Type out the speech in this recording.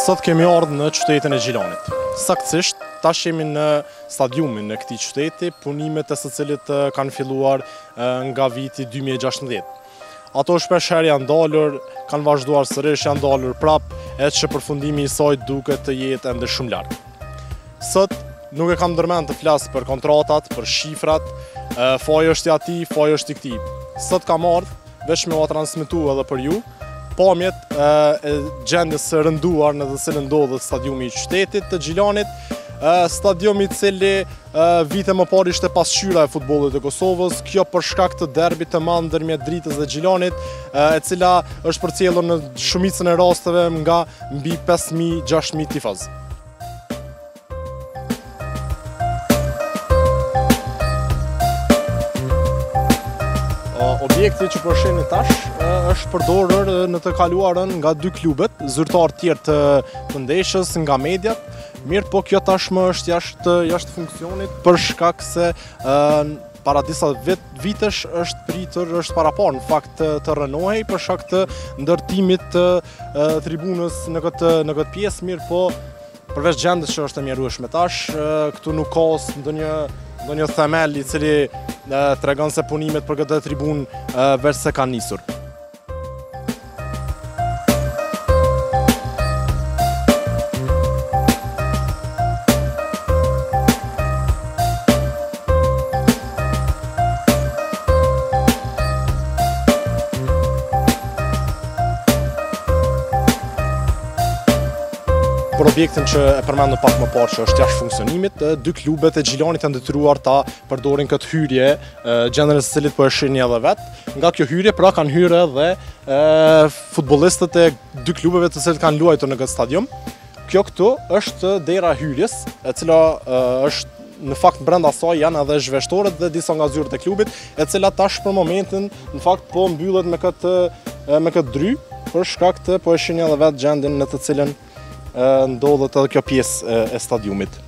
Sot kemi ardhur në qytetin e Gjilanit. Saktësisht, tash jemi në stadiumin e këtij qyteti, punimet e së cilit kanë filluar nga viti 2016. Ato shpeshherë janë dalur, kanë vazhduar sërish, janë dalur prap, edhe që përfundimi i saj duket të jetë ende shumë larg. Sot nuk e kam ndërmend të flas për kontratat, për shifrat, faji është i atij, faji është i këtij. Sot kam ardhur veç me u transmetu edhe për ju pamjet e gjendjes së rënduar në të cilën ndodhet stadiumi i qytetit të Gjilanit, stadiumi i cili vite më parë ishte pasqyra e futbollit të Kosovës, kjo për shkak të derbit të madh ndërmjet Dritës dhe Gjilanit, e cila është përcjellur në shumicën e rasteve nga mbi 5.000-6.000 tifoz. Objekti që po shihni tash është përdorur në të kaluarën nga dy klubet, zyrtar tjerë të ndeshjes, nga mediat. Mirë, po kjo tashmë është jashtë funksionit për shkak se para disa vitesh është pritur, është parapar në fakt të rënohej për shkak të ndërtimit të tribunës në këtë pjesë. Mirë, po përveç gjendjes që është e mjerueshme tash, këtu nuk ka ndonjë themel i cili tregon se punimet për këtë tribunë veç se kanë nisur. Për objektin që e përmendëm pak më parë që është jashtë funksionimit, dy klubet e Gjilanit janë detyruar ta përdorin këtë hyrje, gjendjen e së cilit po e shihni edhe vetë. Nga kjo hyrje pra kanë hyrë edhe futbollistët e dy klubeve të cilët kanë luajtur në këtë stadium. Kjo këtu është dera e hyrjes, e cila është në fakt brenda saj janë edhe zhveshtorët dhe disa nga zyrët e klubit, e cila tash për momentin në fakt po mbyllet me këtë dry, për shkak të po e shihni edhe vetë gjendjen në të cilën ndodhet edhe kjo pjesë e stadiumit.